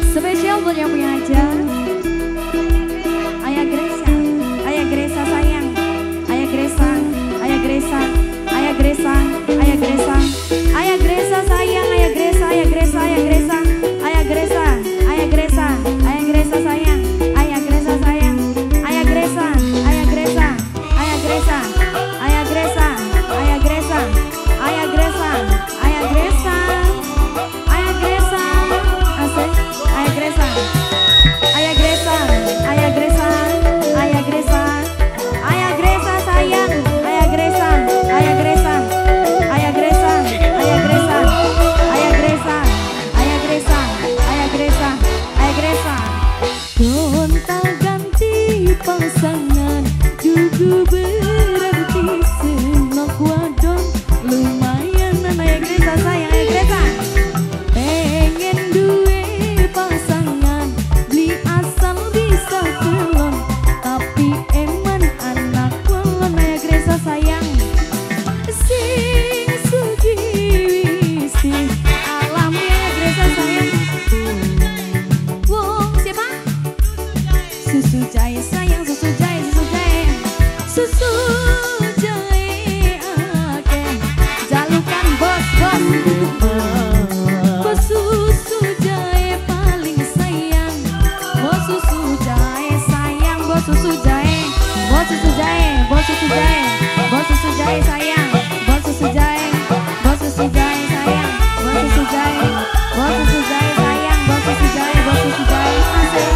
Spesial buat yang punya hajat. Ayah Gresa, Ayah Gresa sayang. Ayah Gresa, Ayah Gresa, Ayah Gresa, Ayah Gresa, Ayah Gresa sayang. Ayah Gresa, Ayah Gresa, Ayah Gresa, Ayah Gresa, Ayah Gresa, Ayah Gresa sayang. Ayah Gresa sayang. Ayah Gresa, Ayah Gresa, Ayah Gresa, Ayah Gresa, Ayah Gresa, Ayah Gresa, Ayah Gresa, Ayah Gresa, asik. Ayah Gresa, Ayah Gresa, Ayah Gresa, Ayah Gresa, Ayah Gresa sayang. Ayah Gresa, Ayah Gresa, Ayah Gresa, Ayah Gresa, Ayah Gresa, Ayah Gresa, Ayah Gresa, Ayah Gresa. Gonta ganti pasangan juga berarti senok wadon lumayan. Ayah Gresa sayang. Ayah Gresa. Pengen duwe pasangan beli asal bisa kelon tapi eman anak kolon. Ayah Gresa sayang. Sing sugih sing Alami Ayah Gresa sayang. Wong siapa? Susu jahe sayang. Susu jahe, susu jahe. susu jahe akeh Jalukan bos, bos. bos susu jahe paling sayang. Bos susu jahe sayang. Bos susu jahe. Bos susu jahe. Bos susu jahe. Bos susu jahe sayang. Bos susu jahe. Bos susu jahe sayang. Bos susu jahe. Bos susu jahe sayang. Bos susu jahe. Bos susu jahe asik.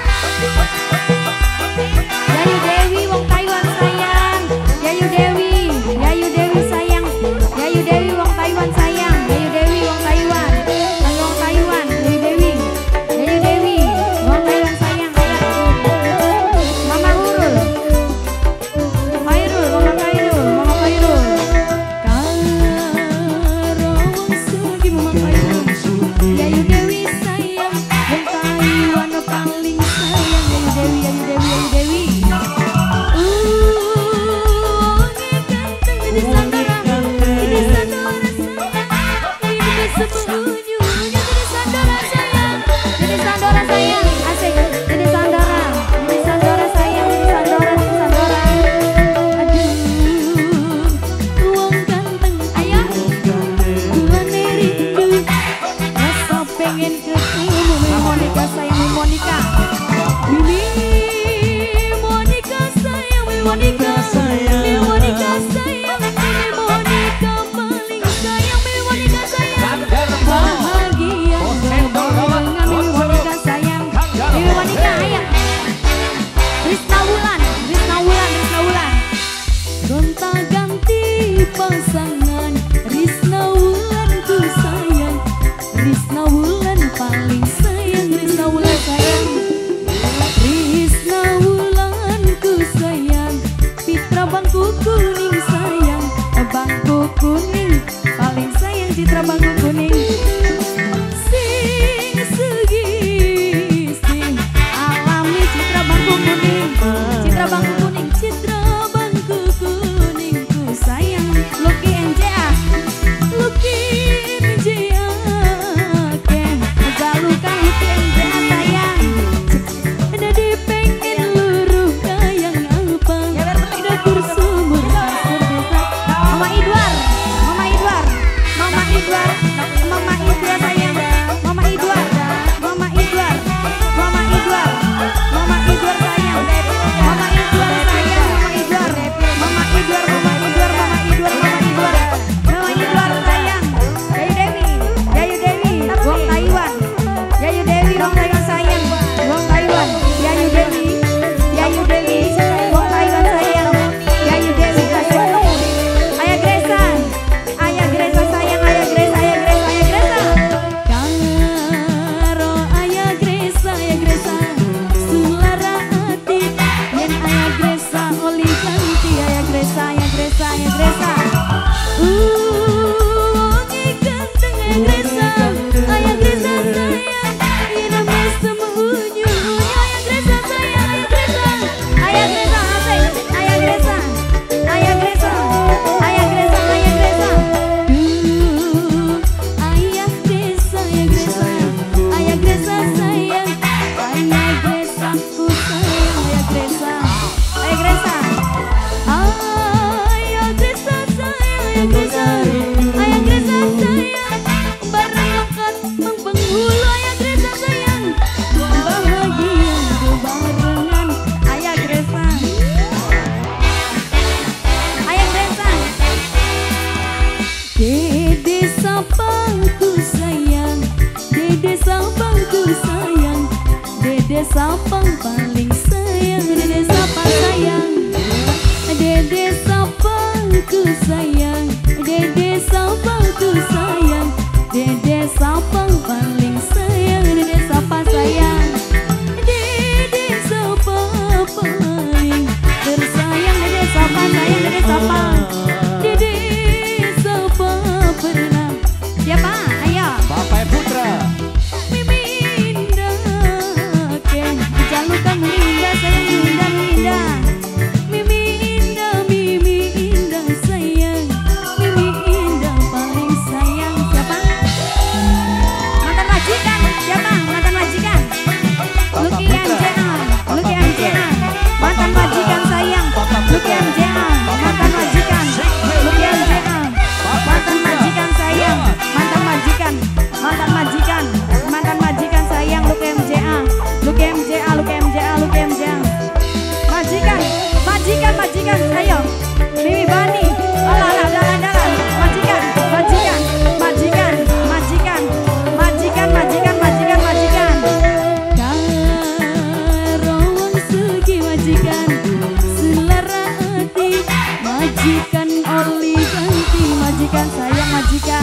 Yayu Dewi wong Taiwan sayang. Yayu Dewi. Yayu Dewi sayang. Yayu Dewi wong Taiwan sayang. Yayu Dewi wong Taiwan. Wong Taiwan. Yayu Dewi. Yayu Dewi wong Taiwan sayang. Mama Hurul. Khairul, Mama Khairul, Mama Khairul. Karo wong sugih Mama Khairul. Yayu Dewi sayang. Wong Taiwan paling sayang. Yayu Dewi, Yayu Dewi, Yayu Dewi. Wonge ganteng jadi sandara, jadi sandara sayang. Ini sembunyinya jadi sandara sayang. Jadi Sandora sayang, asik. Jadi Sandora, jadi Sandora sayang, jadi Sandora, jadi Sandora. Aduh, wong ganteng Ayo, gulane rindu. rasa pengen ketemu Mimi Monica sayang, Mimi Monica. Mimi Monica sayang, Mimi Monica sayang, Mimi Monica sayang, Mimi Monica paling sayang, Mimi Monica sayang. Bahagia dengan Mimi Monica sayang. Mimi Monica ayo. Rizna Wulan, Rizna Wulan, Rizna Wulan. Gonta ganti pasangan Rizna Wulan ku sayang. Rizna Wulan paling sayang. Rizna Wulan sayang. Rizna Wulan ku sayang. Citra bangku kuning sayang. Bangku kuning paling sayang. Citra bangku kuning. Sing sugih sing Alami Citra bangku kuning. Citra bangku kuning. Citra bangku kuning ku sayang. Lucky NJA. Lucky NJA ken Jalukan Lucky NJA sayang. Dadi pengen luruh kayang apa dapur sumur kasur desa. Mama Idwar, Mama Sapangku sayang, Dede Sapang paling sayang, Dede Sapang sayang, Dede Sapangku sayang, Dede Sapangku sayang, Dede Sapang paling sayang, Dede Sapang sayang, Dede Sapang paling tersayang, Dede Sapang sayang, Dede Sapang, Dede Sapang pernah. Siapa? Ayo. Bapak Putra. Mimi indah, ken jalukan Minda sayang, Minda Minda. Mimi indah sayang, Mimi indah paling sayang. Siapa? Mantan majikan. Siapa? Mantan majikan. Lucky MJA. Lucky MJA. Mantan majikan sayang. Lucky MJA. Mantan majikan. Lucky MJA. Mantan majikan sayang. Mantan majikan. Mantan majikan. Mantan majikan sayang. Lucky MJA. Lucky MJA. Lucky MJA. Lucky MJA. Majikan. Majikan. Majikan. Ayo. Mimi Bani. Alah, jalan-jalan. Majikan. Majikan. Majikan. Majikan. Majikan. Majikan. Majikan. Majikan. Karawang segi majikan, selera hati, majikan oli ganti, majikan sayang majikan.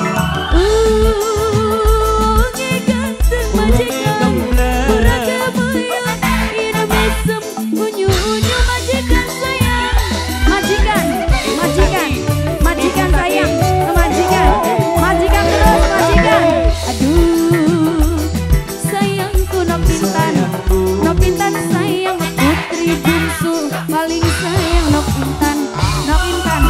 Wangi ganteng majikan, beragam ayam, ina mesem, unyu-unyu majikan sayang. Majikan, majikan, majikan sayang, majikan, majikan terus majikan. Aduh, sayangku Nok Intan, Nok Intan sayang, putri bungsu paling sayang Nok Intan, Nok Intan,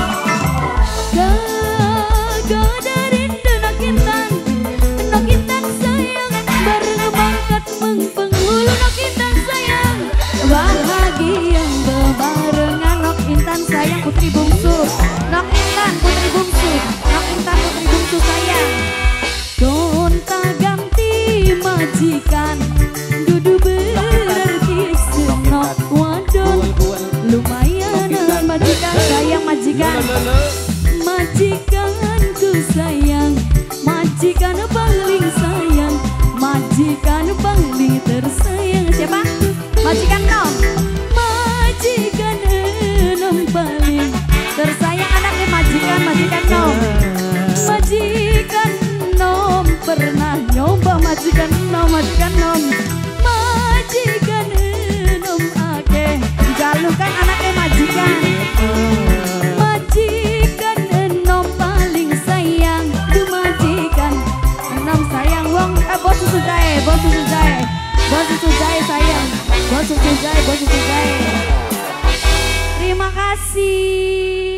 Gadarinda Nok Intan, Nok Intan sayang, bareng mangkat mengpenghulu Nok Intan sayang, bahagia bebarengan. Nok Intan sayang, putri bungsu. Nok Intan, putri bungsu. Nok Intan, putri bungsu sayang. gonta ganti majikan, dudu berarti senok wadon, lumayan Majikan sayang, majikan. majikanku sayang, majikan paling sayang, majikan paling tersayang. Siapa? Majikan Nom. Majikan enom paling Tersayang anaknya majikan, majikan Nom. majikan nom pernah nyoba majikan nom, majikan nom, majikan enom ake Jalukan anaknya majikan. majikan enom paling sayang, du majikan Nom sayang wong. Bos susu jahe, bos susu jahe. Bos susu jahe sayang. Bos susu jahe, bos susu jahe. Terima kasih.